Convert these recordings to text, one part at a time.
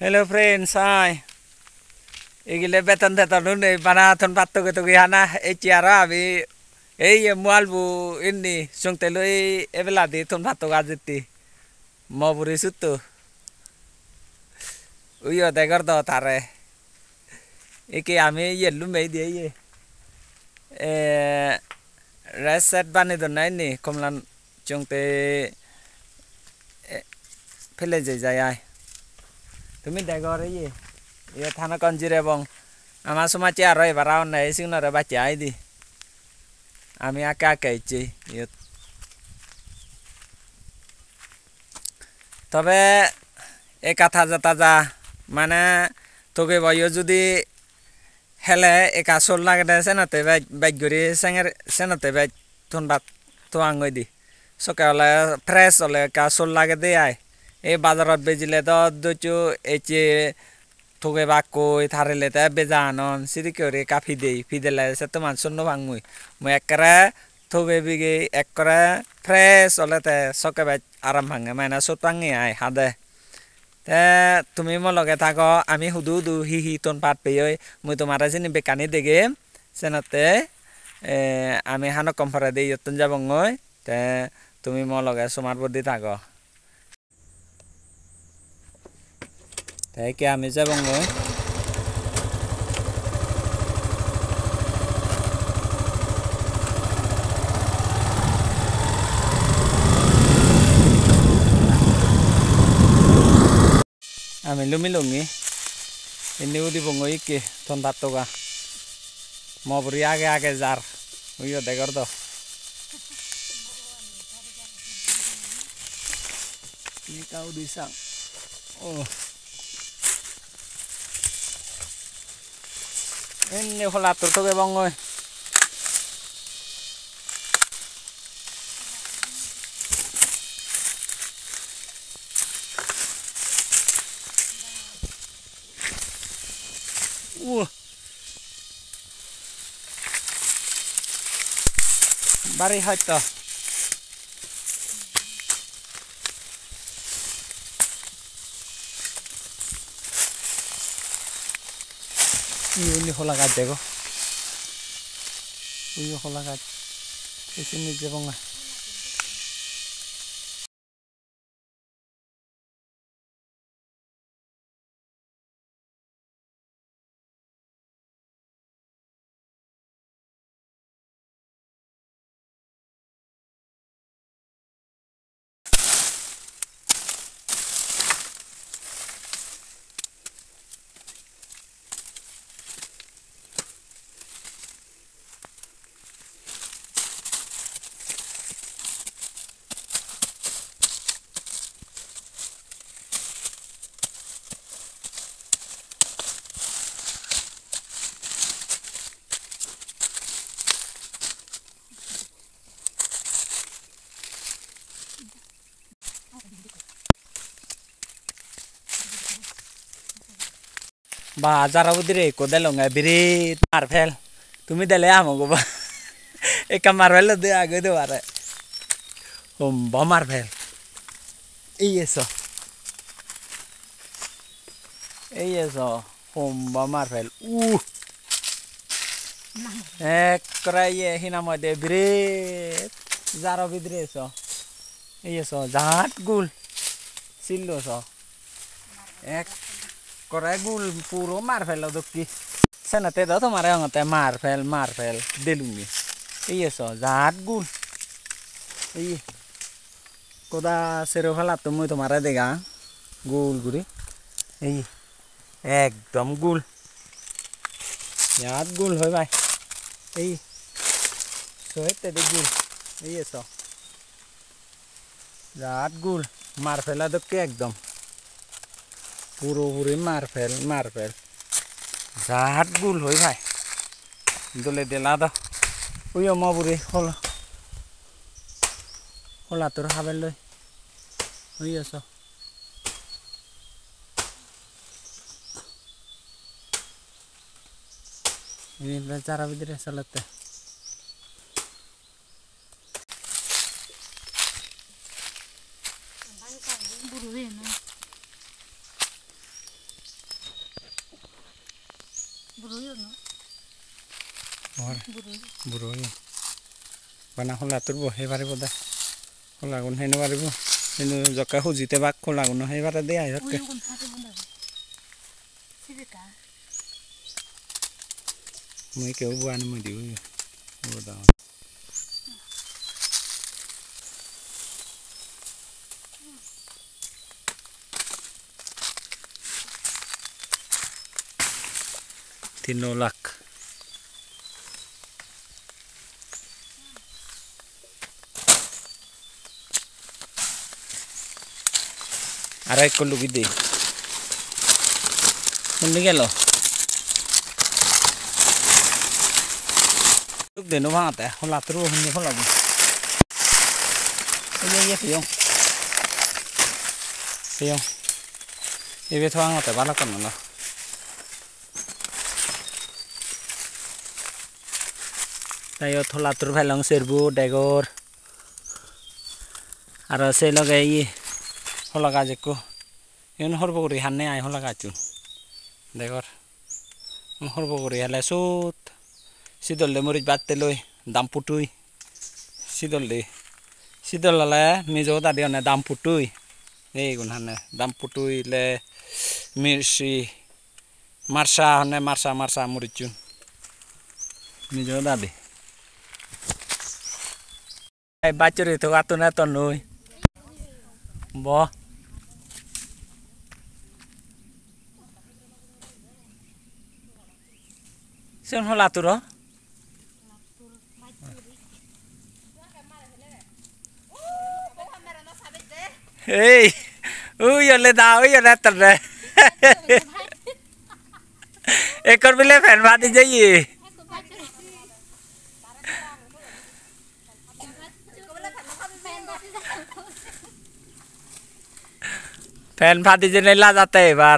Hello friends, hi. Igile beton beton ini mana thon patto ke tu gihana ciara abi mual bu ini sung teloi evela di thon patto gazeti mau buri sutu. Uyo degar do tare. Iki ami yellu mei dia ye. Reset bani do nai ni komlan chung te phele jai. Tumi degar ye. Ye thana konjire bong. Ama suma ciara e barau nai sing na baca di. Ami aka kaici. Yut. তবে এই কথা যা মানে তোকে বয়ো যদি হেলে এক আসল লাগে দে সেনাতে বাইক গরি সেনাতে বাইক থন বাত তো আঙ্গই দি সকালে ফ্রেশ হলে কাসল লাগে দে আই এই বাজারত বেজিলে তো দুচু এচে তোকে বাক কই থারিলে তে বেজানন সিদি করে কাফি দেই ফিদেলে সে তো মান শুনো ভাঙমুই মই একরে তোকে বিগে একরে ফ্রেশ হলে তে সকে বাইক আরাম ভাঙে মানে সুতাঙ্গি আই হাদে তে তুমি মোৰ লগে থাকো আমি হুদু হি তোন পাত পেয়ই মই তোমার জিনি বেকানি দেগে সেনতে আমি হানো কমফরে দেই যতন যাবঙ্গই তে তুমি মোৰ লগে সুমার বদি থাকো তাই কি আমি যাবঙ্গই আমি lumilungi ini udi bongo iki ton batoga mau beri age jar uyo degar do ini kau disang oh ini holatur to ke bongo Bari hajto ini hola gat dego uyo hola gat isini jebonga Bazar aku dire ko delo ngai biri marvel tumi dele amogo ba e marvel de age de bare ba marvel eso ba marvel kraye hina mo de biri zaro bidre eso jat gul sillo so ek Koregul puro marvel dokki senate do tomare ngote marvel delungi so jat gul koda sero phala তুমি তোমারে দেগা গোল গুরি একদম গোল ইয়াত গোল হয় ভাই সোহেতে দে গোল so jat গোল মারফেলা দক্কি একদম পুরোপুরি মারফেল জাত গুল হই ভাই দলে দেলা দ ওই মবুরি হলা তোর হাবেল লই ওই আছো ini cara bidire salate বুঢ়ী বানা খোলাটোৰ বহে পাৰিব দে খোলা গুণ সেনে পাৰিব কিন্তু জকা খুজিতে বাক খোলা গুণ সেই পাৰে দে আহিবকে মই কেউ বোৱা আনি মই দিওঁ $3 লাখ আর এক লুকি দে শুনলি গেল lúc để nó vào tại không lạt luôn không làm cái gì không cái việc thoáng tại bán nó còn nữa đây thôi lạt rồi phải lòng serbu dagor আর সেই লগে ই হলগা যেকো ইন হরবগরি হানে আই হলগা চু দেখর হরবগরি হালে সুত সিদললে মরিচ বাততে লই দাম পুটুই সিদললে মিজো দাদি অনে দাম পুটুই এই গুণ হানে দাম পুটুই লে মির্চি মারসা হনে মারসা মরিচু মিজো দাদি এই বাচুরি তো আতুনা তো নই Bo Sơn hoa lạt đó Ê ui giờ lên đào giờ lên tận rồi Ê con biết lên phèn vào đi chứ gì ফ্যান ফাটি যে নেলা যাতে এবার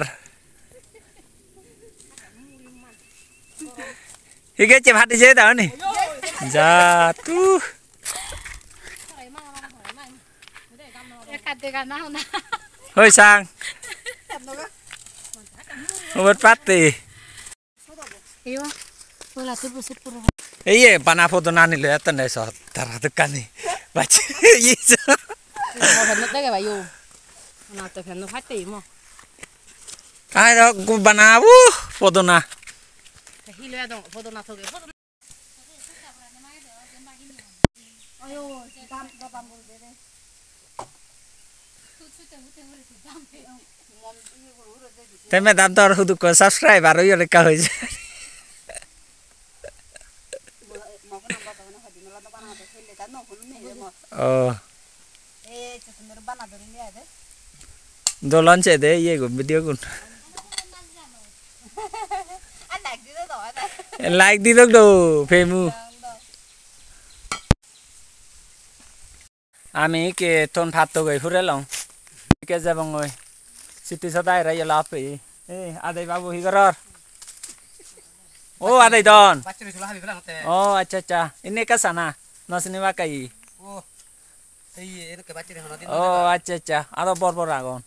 ঠিক আছে ফাটিছে দাও নি যা তু হই sang ওর পাতে এই বানা ফটো না নিলে এত নাই সব তারা দোকানে বাচ্চা ইসা nào từ phần nó phát tỉ mà ai đó cũng bàn áo photo na khi leo đồng photo nào thôi photo thế mà đam to hụt có subscribe vào rồi là cởi Dolan chạy đấy ye của video con like đi đâu đồ phê mu আমি কে ton phat to gai phurel long ke jabang oi siti sadai ra yala pe e adai babu hi garor o adai don oh acha acha ini ka sana nasni ba kai oh acha acha aro bor agon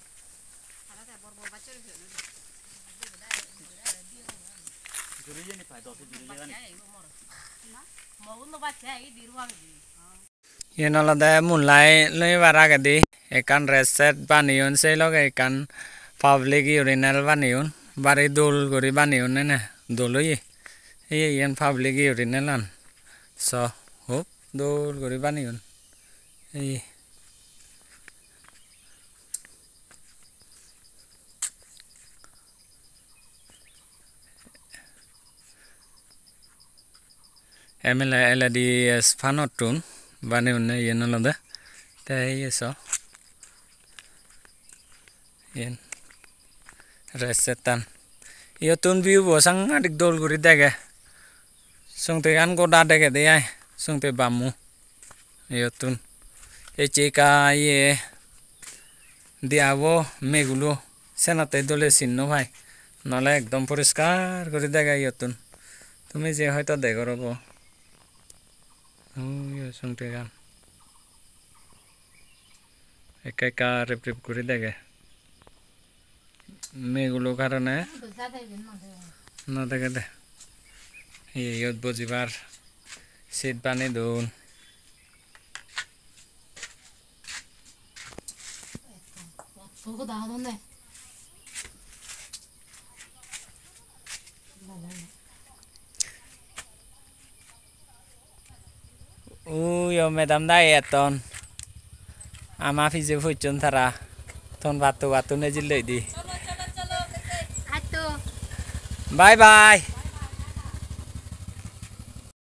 ये नला दे मुनलाई लई बारा गदी एकान reset बानियोन से लगे एकान public urinal बानियोन बारे दोल गरी बानियोन ने दोलो ये येन पब्लिक यूरिनलन सो होप दोल गरी बानियोन ये LDS fanotun bani unne yen olode te yeso yen resetan yo tun view bo sang adik dol guri dege sungte an go da dege de ai sungte bamu yo tun e cheka ye diavo megulo senate dole sinno bhai nole ekdom poriskar guri dege yo tun তুমি যে হয়তো দেখো রব শুনতে গান একা একা রিপ করে দেখে মেয়েগুলো কারণে nó đây cái đây yot bojibar seat bani dun 저거 나왔네. yo madam dai eton ama phije fuchun thara thon batu batu ne jillei di 아또 bye bye